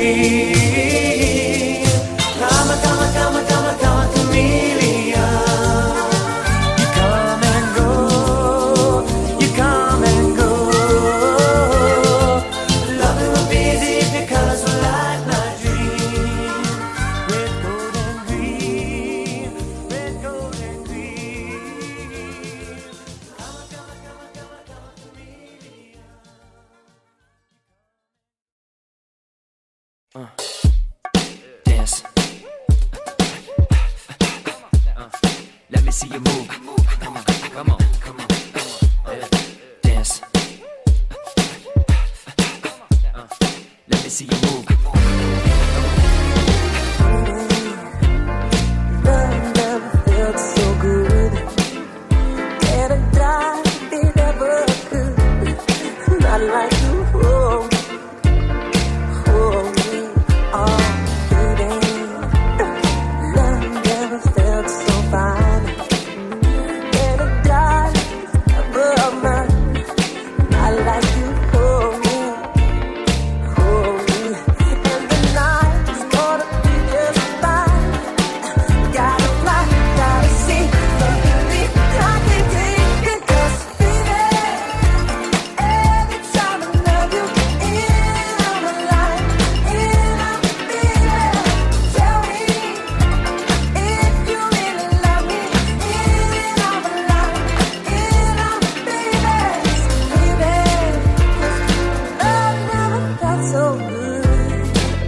Come, come, come, come, come, chameleon. You come and go, you come and go. Loving will be easy if your colors were like my dream. Red, gold, and green. Red, gold, and green. Come, come, come, come, come, chameleon. Dance. Let me see you move. Come on, come on, come on. Dance. Let me see you move. Love never felt so good. Can't have died if it ever could. Not like you. Hold me, oh baby. Love never felt so fine. Can't have died ever mine. Not like you. Hold me, hold me. And the night's gonna be just fine. Gotta fly, gotta see, baby, I can take it. 'Cause baby, every time I love you, in on the line, in on the baby. Tell me if you really love me, in on the line, in on the baby. Baby, 'cause love never felt so good.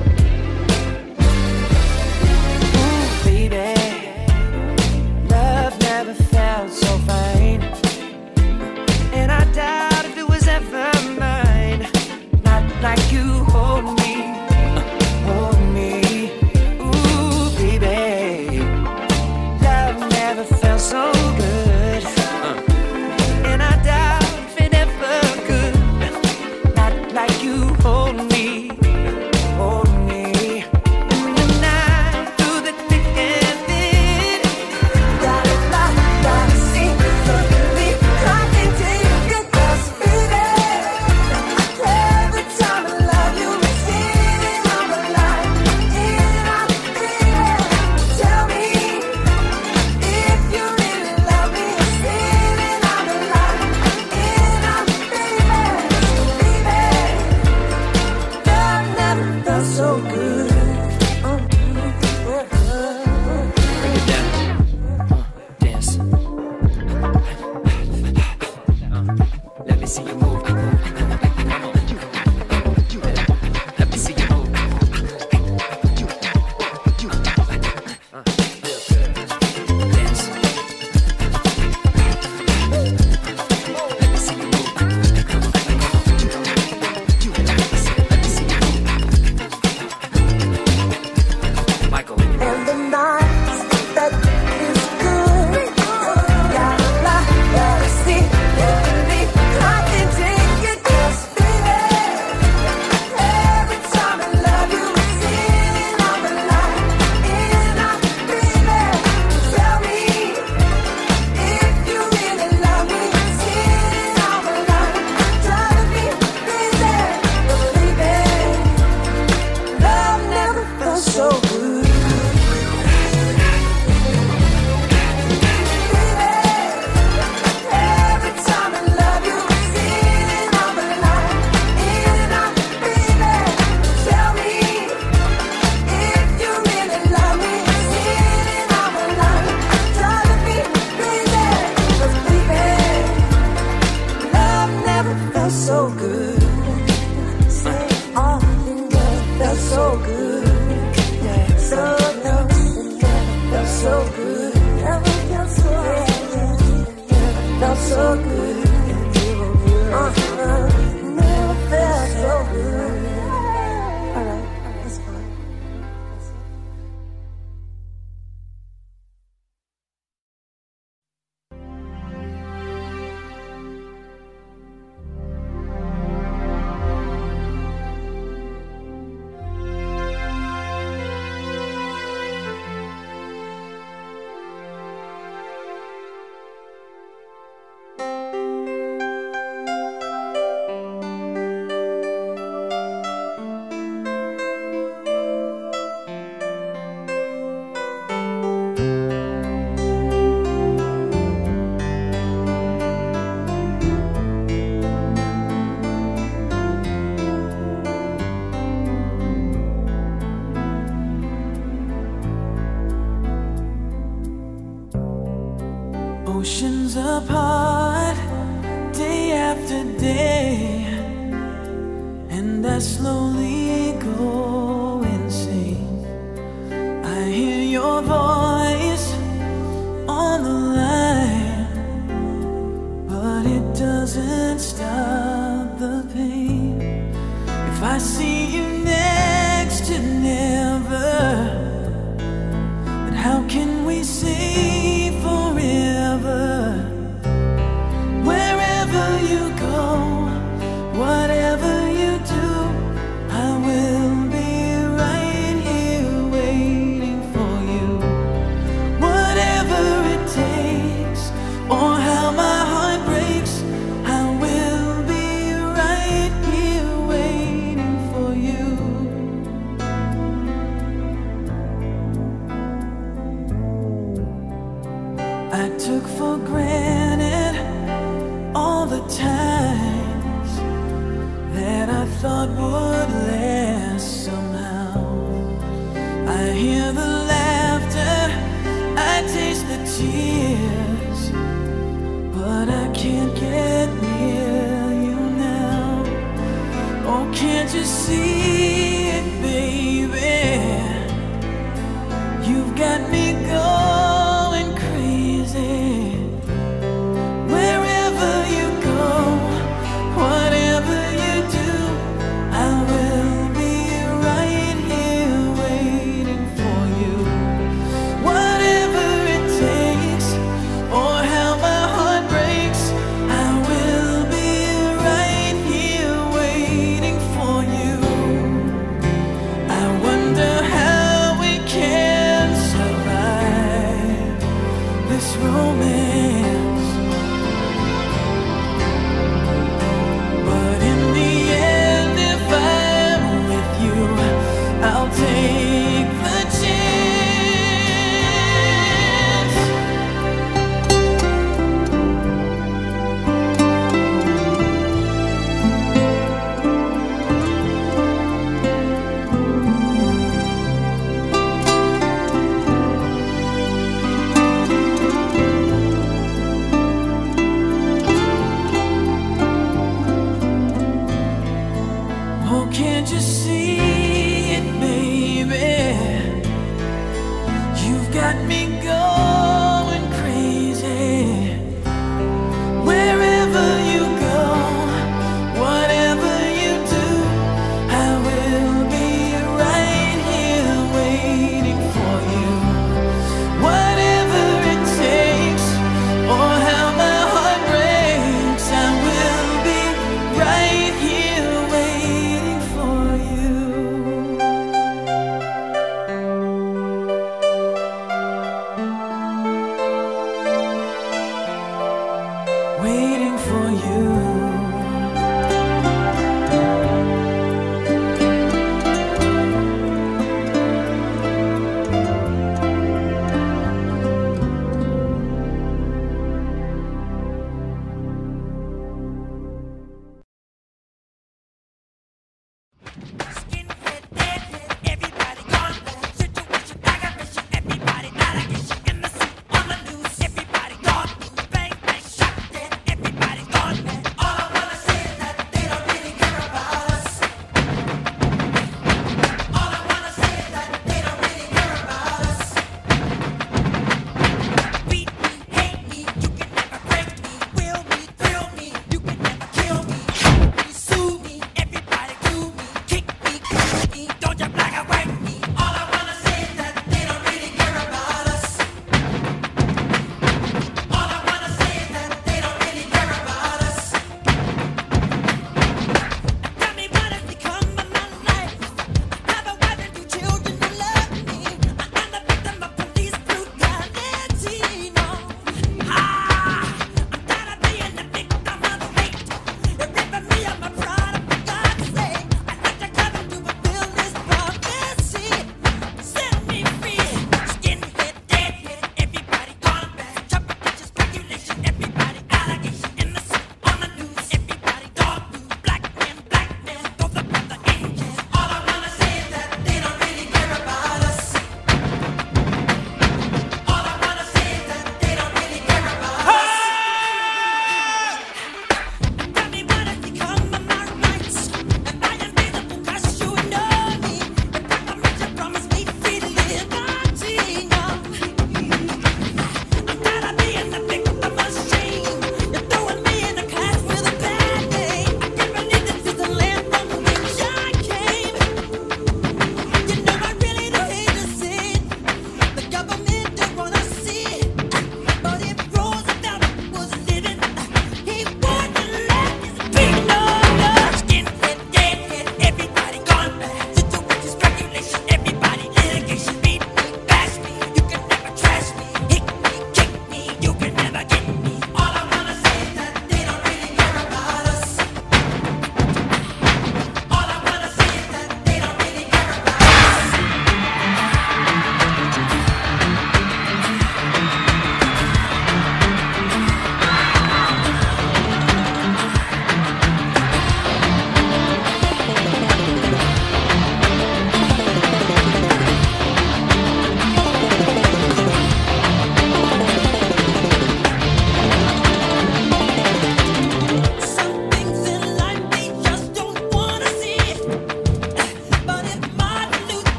Baby, love never felt so fine. And I doubt if it was ever mine. Not like you hold me, hold me. Ooh, baby, love never felt so good. And I doubt if it ever could. Not like you hold me, hold me. In the night, through the thick and thin. Gotta fly, gotta see, baby, I can take it. 'Cause baby, every time I love you, it's in on the line, in on the baby. Tell me if you really love me, it's in on the line, in on the baby. Baby, love never felt so good. Bring it down. Dance. Let me see you move. Come on. Let me see you move. Dance. Let me see you move. Let me see you move. Michael. And the nights that is good. Gotta fly, gotta see, baby, I can take it. 'Cause baby, every time I love you, it's in on the line, in on the baby. Tell me if you really love me, it's in on the line, driving me crazy. But baby, love never felt so good. Every time I love you, it's in on the line, in on the baby. Tell me if you really love me, it's in on the line, driving me crazy. 'Cause baby, love never felt so good. Say all you never felt so good. So no, it never felt so good. Never felt so good. Felt so good. Never felt so good. Alright, that's fine. Oceans apart, day after day, and I slowly go insane. I hear your voice on the line, but it doesn't stop the pain. If I see you next to never, then how can we say forever? Wherever you go, whatever you do, I will be right here waiting for you. Whatever it takes, or how my heart breaks, I will be right here waiting for you. I took for granted all the times that I thought would last somehow. I hear the laughter, I taste the tears, but I can't get near you now. Oh, can't you see it, baby? You've got me going crazy. Wherever you go, whatever you do, I will be right here waiting for you. Whatever it takes, or how my heart breaks, I will be right here waiting for you.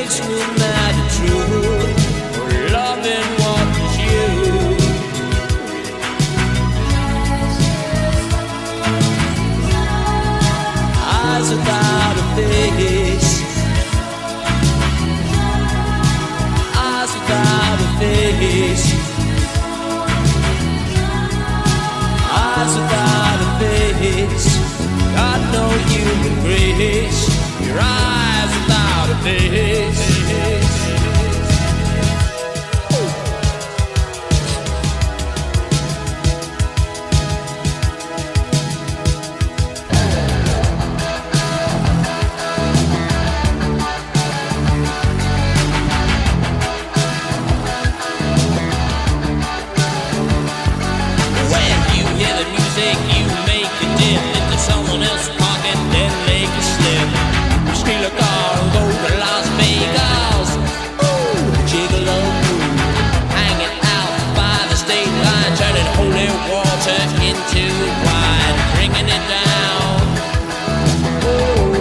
makes me mad and true. Loving what is you. Eyes without a face. Eyes without a face. Eyes without a face. Got no human grace. Your eyes without a face. When you hear the music, you make a dip into someone else's pocket, then make a slip. Steal a car and go to Las Vegas. Ooh, gigolo, hanging out by the state line, turning holy water into wine, drinking it down. Ooh,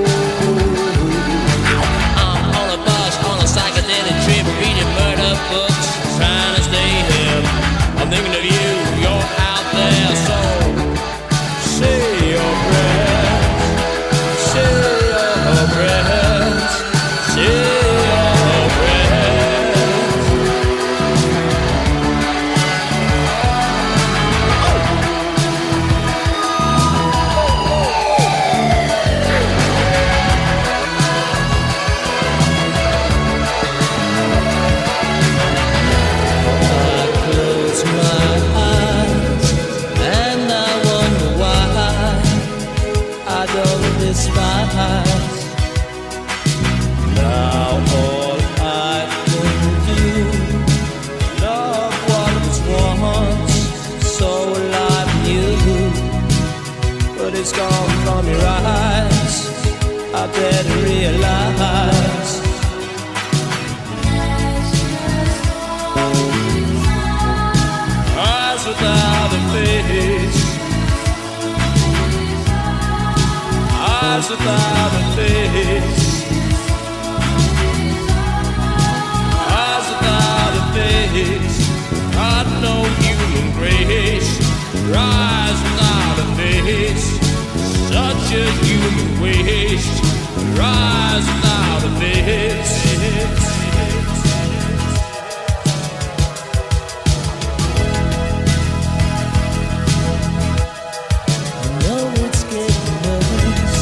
I'm on a bus on a psychedelic trip, reading murder books, trying to stay hip. I'm thinking of you, you're out there, so say your prayers, say your prayers, say your prayers. I close my eyes and I wonder why I don't despise. Now all I can do, love what was once so alive in you, but it's gone from your eyes. I better realize. Eyes without a face. Eyes without a face. Eyes without a face. Got no human grace. Eyes without a face. Such a human waste. Eyes without a face. It's getting worse.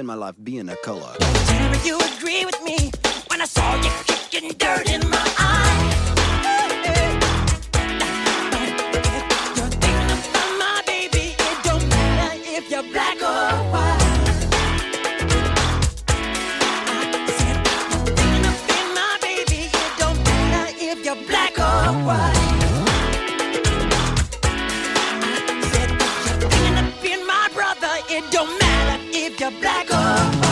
my life being a color. Tell me you agree with me when I saw you kicking dirt in my eye. You're thinking about my baby. It don't matter if you're black or white. I said you're thinking about my baby. It don't matter if you're black or white. I said you're thinking about my brother. It don't matter if you're black or white.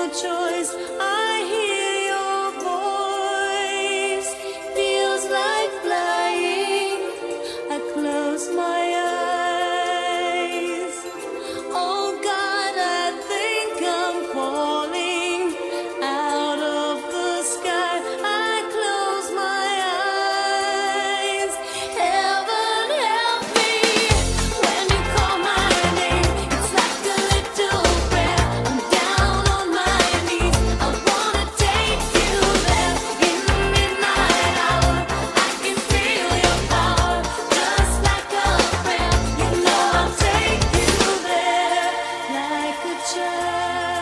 choice. I hear your voice. Feels like flying. I close my eyes. Oh God, I think I'm falling out of the sky. I close my eyes. Heaven help me when you call my name. It's like a little prayer. I'm down on my knees. I wanna take you there in the midnight hour. I can feel your power just like a prayer. You know I'll take you there like a child.